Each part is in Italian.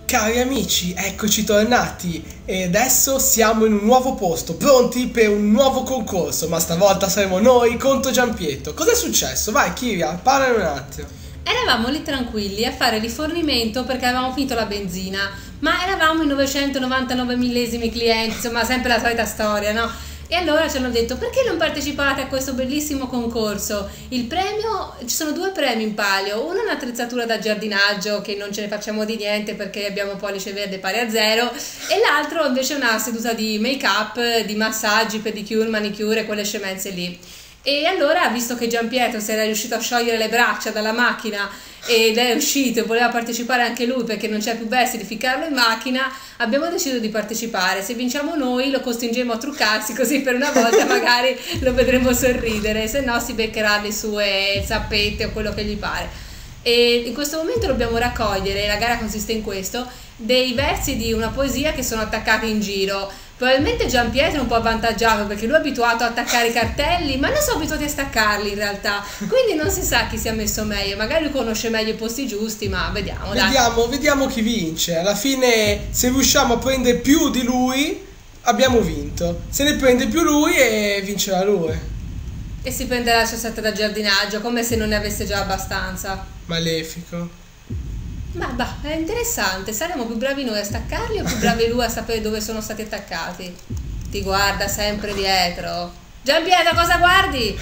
Cari amici, eccoci tornati e adesso siamo in un nuovo posto, pronti per un nuovo concorso, ma stavolta saremo noi contro Gianpietro. Cos'è successo? Vai Kiria, parlane un attimo. Eravamo lì tranquilli a fare rifornimento perché avevamo finito la benzina, ma eravamo i 999 millesimi clienti, insomma sempre la solita storia, no? E allora ci hanno detto: perché non partecipate a questo bellissimo concorso? Il premio, ci sono due premi in palio, uno è un'attrezzatura da giardinaggio che non ce ne facciamo di niente perché abbiamo pollice verde pari a 0, e l'altro invece è una seduta di make up, di massaggi, pedicure, manicure, quelle scemenze lì. E allora, visto che Gianpietro si era riuscito a sciogliere le braccia dalla macchina ed è uscito e voleva partecipare anche lui perché non c'è più versi di ficcarlo in macchina, abbiamo deciso di partecipare. Se vinciamo noi lo costringeremo a truccarsi, così per una volta magari lo vedremo sorridere, se no si beccherà le sue zappette o quello che gli pare. E in questo momento dobbiamo raccogliere, la gara consiste in questo, dei versi di una poesia che sono attaccati in giro. Probabilmente Gianpietro è un po' avvantaggiato perché lui è abituato a attaccare i cartelli, ma noi siamo abituati a staccarli in realtà, quindi non si sa chi si è messo meglio, magari lui conosce meglio i posti giusti, ma vediamo. Vediamo chi vince. Alla fine, se riusciamo a prendere più di lui abbiamo vinto, se ne prende più lui e vincerà lui. E si prenderà il suo set da giardinaggio come se non ne avesse già abbastanza. Malefico. Ma è interessante, saremo più bravi noi a staccarli o più bravi lui a sapere dove sono stati attaccati? Ti guarda sempre dietro. Gianpietro, cosa guardi?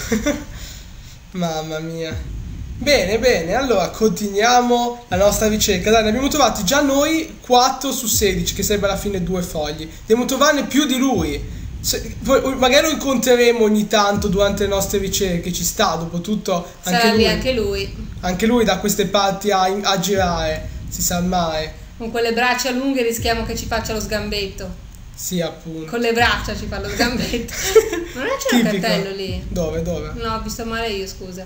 Mamma mia. Bene, allora continuiamo la nostra ricerca. Dai, ne abbiamo trovati già noi 4 su 16, che sarebbe alla fine 2 fogli. Dobbiamo trovarne più di lui. Poi magari lo incontreremo ogni tanto durante le nostre ricerche, ci sta, dopo tutto sarà lì anche lui. Anche lui da queste parti a girare, si sa mai. Con quelle braccia lunghe rischiamo che ci faccia lo sgambetto. Sì, appunto. Con le braccia ci fa lo sgambetto. Non c'è un cartello lì? Dove? No, ho visto male io, scusa.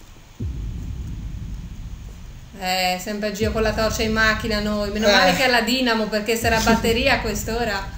Sempre a giro con la torcia in macchina noi. Meno male che è la dinamo, perché se era batteria a quest'ora.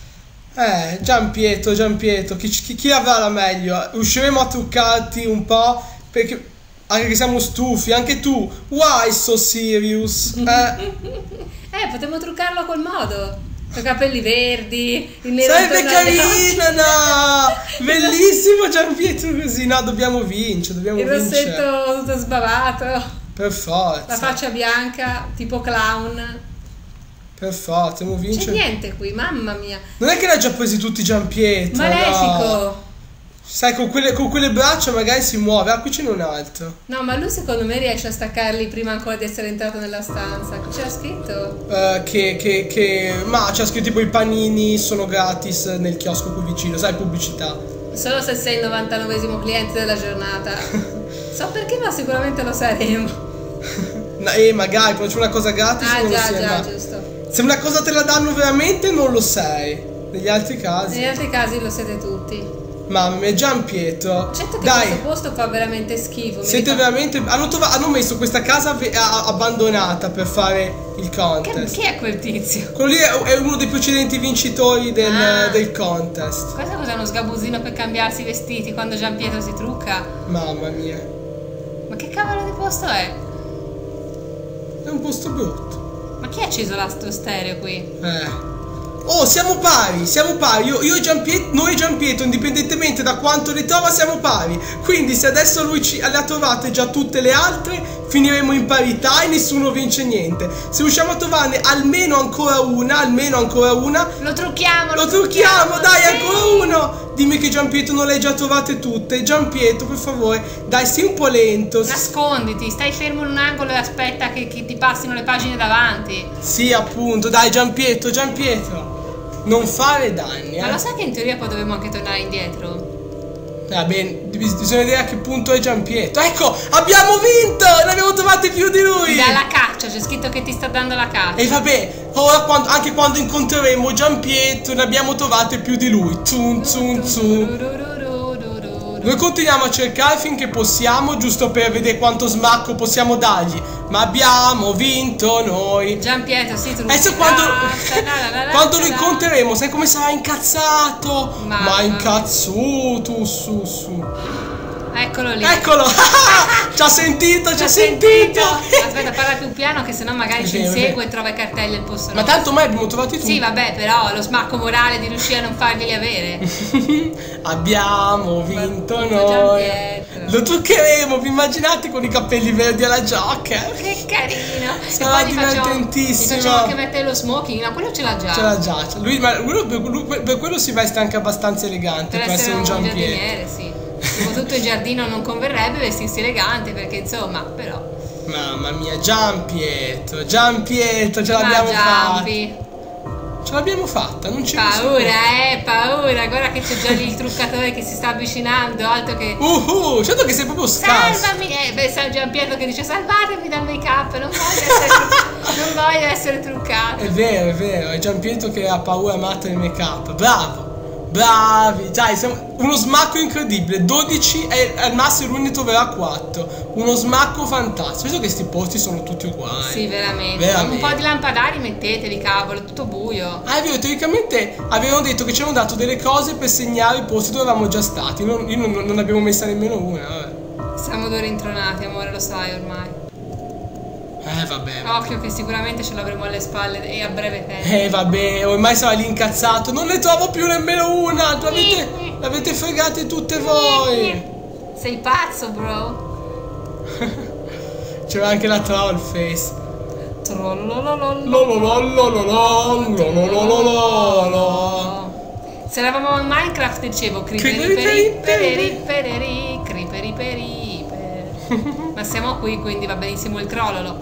Gianpietro, chi avrà la meglio? Riusciremo a truccarti un po'? Perché anche che siamo stufi, anche tu. Why so serious? Potremmo truccarlo col modo. Con i capelli verdi, il nero. Sarebbe carino, no! Bellissimo Gianpietro così. No, dobbiamo vincere, il rossetto tutto sbavato. Per forza. La faccia bianca, tipo clown. Per forza, dobbiamo vincere. C'è niente qui, mamma mia. Non è che l'ha già presi tutti Gianpietro. Malefico. No. Sai, con quelle braccia magari si muove. Ah, qui ce n'è un altro. No, ma lui secondo me riesce a staccarli prima ancora di essere entrato nella stanza. C'era scritto? Ma c'è scritto tipo i panini sono gratis nel chiosco qui vicino. Sai, pubblicità. Solo se sei il 99esimo cliente della giornata. So perché, ma sicuramente lo saremo. Magari quando c'è una cosa gratis non lo sei, già, giusto. Se una cosa te la danno veramente non lo sei. Negli altri casi lo siete tutti. Mamma mia, Gianpietro. Certo che questo posto fa veramente schifo. Siete veramente. Hanno messo questa casa abbandonata per fare il contest. Chi è quel tizio? Quello lì è uno dei precedenti vincitori del contest. Questo cos'è, uno sgabuzzino per cambiarsi i vestiti quando Gianpietro si trucca? Mamma mia. Ma che cavolo di posto è? È un posto brutto. Ma chi ha acceso l'astro stereo qui? Oh, siamo pari. Io e Gianpietro, noi e Gianpietro, indipendentemente da quanto ne trova, siamo pari. Quindi se adesso lui le ha trovate già tutte le altre, finiremo in parità e nessuno vince niente. Se riusciamo a trovarne almeno ancora una, lo trucchiamo, dai, sì. Ancora uno. Dimmi che Gianpietro non le hai già trovate tutte. Gianpietro, per favore, dai, sii un po' lento. Nasconditi, stai fermo in un angolo e aspetta che ti passino le pagine davanti. Sì, appunto, dai Gianpietro, non fare danni. Ma lo sai che in teoria poi dovremmo anche tornare indietro? Va bene, bisogna vedere a che punto è Gianpietro. Ecco, abbiamo vinto! Ne abbiamo trovate più di lui! Ti dà la caccia, c'è scritto che ti sta dando la caccia. E vabbè, ora anche quando incontreremo Gianpietro ne abbiamo trovate più di lui. Noi continuiamo a cercare finché possiamo, giusto per vedere quanto smacco possiamo dargli. Ma abbiamo vinto noi. Gianpietro, sì, tu. Adesso quando lo incontreremo, sai come sarà incazzato? Ma incazzuto, su. Eccolo lì. Eccolo! Ci ha sentito, ci ha sentito! Aspetta, parla più piano che sennò magari ci insegue e trova i cartelli al posto Ma nostro. tanto mai abbiamo trovati tutti. Sì, vabbè, però lo smacco morale di riuscire a non farglieli avere. Abbiamo vinto Vinto noi. Giampietro. Lo truccheremo, vi immaginate con i capelli verdi alla Joker? Che carino. Sarà E poi divertentissimo. gli facciamo anche mettere lo smoking, no, quello ce l'ha già. Ce l'ha già. Per quello si veste anche abbastanza elegante per essere un Giampietro. giardiniere, sì. Soprattutto in giardino non converrebbe vestirsi elegante perché insomma, però. Mamma mia, Giampietro, ce l'abbiamo fatta. Giampi. Ce l'abbiamo fatta, non ci Paura, guarda che c'è già lì il truccatore che si sta avvicinando, altro che. Certo che sei proprio scarso. Salvami! San Giampietro che dice salvatemi dal make up, non voglio essere truccato. È vero, è Giampietro che ha paura matta del make up. Bravo! Bravi! Dai, uno smacco incredibile. 12 e al massimo lui ne troverà 4. Uno smacco fantastico. Visto che sti posti sono tutti uguali. Sì, veramente. Un po' di lampadari metteteli, cavolo, è tutto buio. Ah, è vero, teoricamente avevano detto che ci hanno dato delle cose per segnare i posti dove eravamo già stati. Io non abbiamo messa nemmeno una, vabbè. Siamo due rintronati, amore, lo sai ormai. Vabbè. Occhio che sicuramente ce l'avremo alle spalle e a breve tempo. Vabbè, ormai sarà lì incazzato. Non ne trovo più nemmeno una. L'avete fregate tutte voi. Sei pazzo, bro. C'era anche la troll face. Se eravamo in Minecraft dicevo creeperi. Ma siamo qui, quindi va benissimo il trollolo.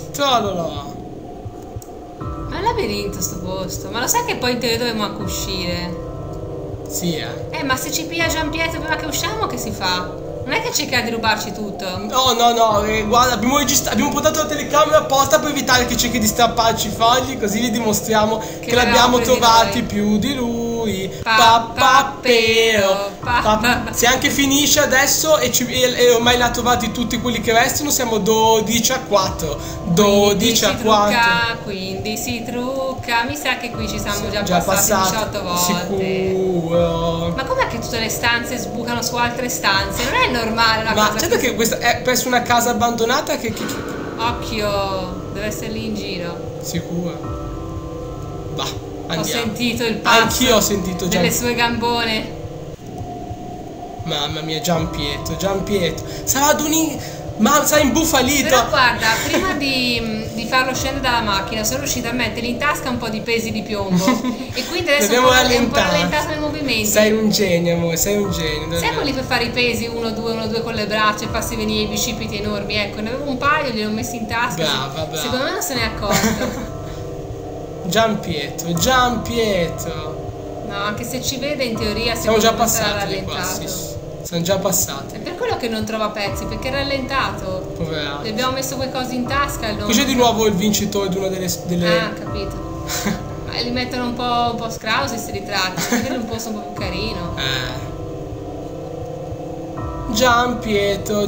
Ma è un labirinto sto posto. Ma lo sai che poi in teoria dobbiamo anche uscire? Sì, ma se ci piglia Giampietro prima che usciamo, che si fa? Non è che cerca di rubarci tutto. No, guarda, abbiamo portato la telecamera apposta per evitare che cerchi di strapparci i fogli, così gli dimostriamo che l'abbiamo trovati più di lui. Pappapero. Se anche finisce adesso e ormai l'ha trovati tutti quelli che restano, siamo 12 a 4. 12 a 4. Quindi si trucca. Mi sa che qui ci siamo già passati 18 volte. Sicuro. Ma com'è che tutte le stanze sbucano su altre stanze? Non è normale una cosa. Ma certo che questa è presso una casa abbandonata che. Occhio, deve essere lì in giro. Sicuro. Bah, andiamo. Ho sentito il passo. Anch'io ho sentito delle sue gambone. Mamma mia, Giampietro. Sarà imbufalito. Però guarda, prima di farlo scendere dalla macchina sono riuscita a mettergli in tasca un po' di pesi di piombo e quindi adesso è un po' rallentato nei movimenti. Sei un genio, amore, sei un genio. Sai quelli per fare i pesi 1-2 con le braccia e farsi venire i bicipiti enormi? Ecco, ne avevo un paio, glieli ho messi in tasca. Brava. Secondo me non se ne è accorto. Giampietro. No, anche se ci vede in teoria siamo già passati sarà rallentato. Sì. Siamo già passati. È per quello che non trova pezzi, perché è rallentato. Poveraccio. Gli abbiamo messo quei cosi in tasca e qui c'è di nuovo il vincitore di una delle. Ah, capito. Ma li mettono un po' scrausi questi ritratti, magari un posto un po' più carino. Giampietro,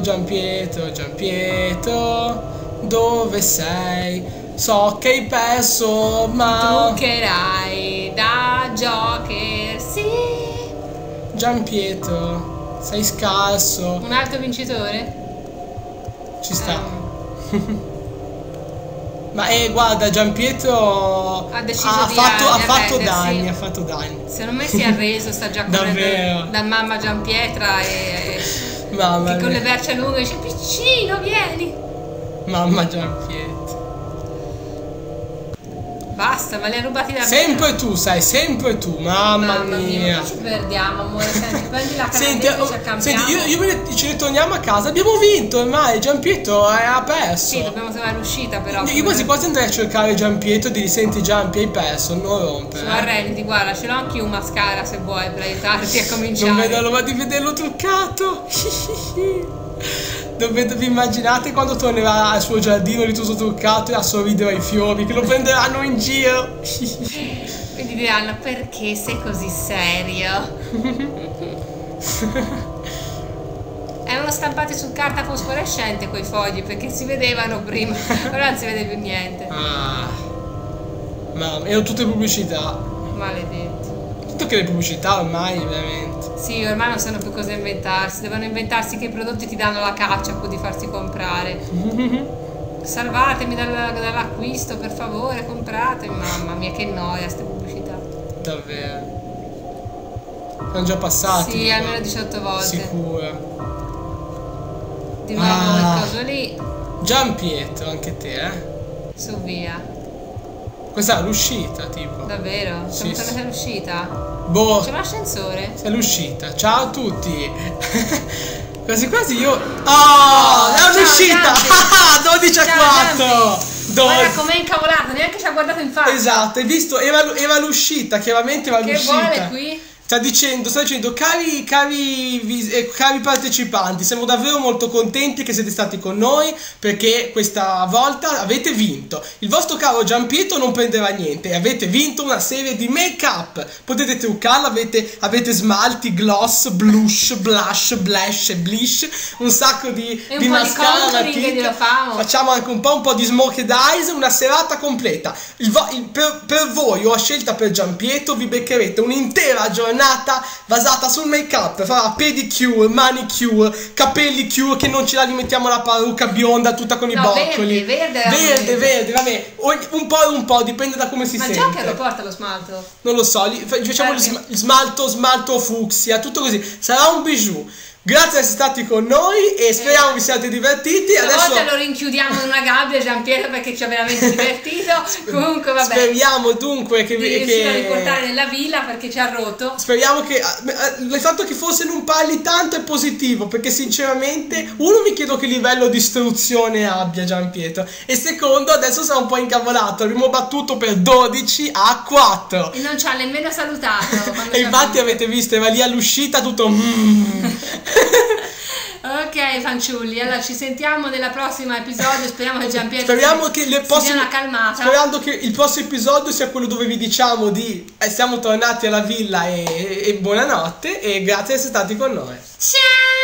dove sei? So che hai perso, ma. Truccherai da Joker, sì. Giampietro, sei scarso. Un altro vincitore? Ci sta. Ma guarda, Giampietro ha fatto danni. Secondo me si è arreso, sta già correndo da mamma Giampietra e mamma che con le braccia lunghe dice piccino, vieni. Mamma Giampietro. Basta, ma li ha rubati davvero. Sempre tu, mamma mia. Ma ci perdiamo, amore, senti, prendi la Senti, senti, ci ritorniamo a casa, abbiamo vinto ormai, Giampietro ha perso. Sì, dobbiamo trovare l'uscita però. Io quasi andrei a cercare Giampietro e dire senti Giampi, hai perso, non rompere. Arrendi, guarda, ce l'ho anche un mascara se vuoi per aiutarti a cominciare. Non vedo l'ora di vederlo truccato. Vi immaginate quando tornerà al suo giardino di tutto truccato e a sorridere ai fiori che lo prenderanno in giro? Quindi diranno perché sei così serio? Erano stampati su carta fosforescente quei fogli perché si vedevano prima, ora non si vede più niente. Mamma, erano tutte pubblicità. Maledetti. Tutto che le pubblicità ormai, veramente. Sì, ormai non sanno più cosa inventarsi, devono inventarsi che i prodotti ti danno la caccia pur di farsi comprare. Salvatemi dall'acquisto, per favore, compratemi. Mamma mia, che noia ste pubblicità. Davvero. Sono già passati. Sì, almeno 18 volte. Sicuro. Di nuovo il coso lì. Gianpietro, anche te, Su via. Questa è l'uscita, tipo. Davvero? Siamo Sì, tornati all'uscita? Boh, C'è un ascensore? è l'uscita. Ciao a tutti. Quasi quasi io... Oh, è un'uscita! 12 a 4! Guarda com'è incavolato, neanche ci ha guardato in faccia. Esatto, hai visto? Era l'uscita, chiaramente era l'uscita. Che vuole qui? Sta dicendo, cari partecipanti, siamo davvero molto contenti che siete stati con noi perché questa volta avete vinto. Il vostro caro Gianpietro non prenderà niente e avete vinto una serie di make up. Potete truccarla, avete smalti, gloss, blush, blush, blush e blish, un sacco di mascara, matita. Facciamo anche un po' di smoked eyes, una serata completa. Per voi o a scelta per Gianpietro vi beccherete un'intera giornata basata sul make up. Farà pedicure, manicure, capelli cure, che non ce la rimettiamo la parrucca bionda tutta con i boccoli. Verde, vabbè, un po', dipende da come si sente. Ma già che lo porta lo smalto? Non lo so, facciamo il smalto fucsia, tutto così. Sarà un bijou. Grazie di essere stati con noi e speriamo vi siate divertiti. Stavolta lo rinchiudiamo in una gabbia, Gianpietro, perché ci ha veramente divertito. Comunque vabbè. Speriamo dunque che riuscire a riportare nella villa perché ci ha rotto. Speriamo che il fatto che forse non parli tanto è positivo, perché sinceramente uno mi chiedo che livello di istruzione abbia Gianpietro e secondo adesso sarà un po' incavolato. Abbiamo battuto per 12 a 4 e non ci ha nemmeno salutato. E infatti avete visto, era lì all'uscita tutto Ok fanciulli, allora ci sentiamo nella prossima episodio. Speriamo che Gianpietro Sperando che sperando che il prossimo episodio sia quello dove vi diciamo di siamo tornati alla villa e buonanotte e grazie di essere stati con noi. Ciao.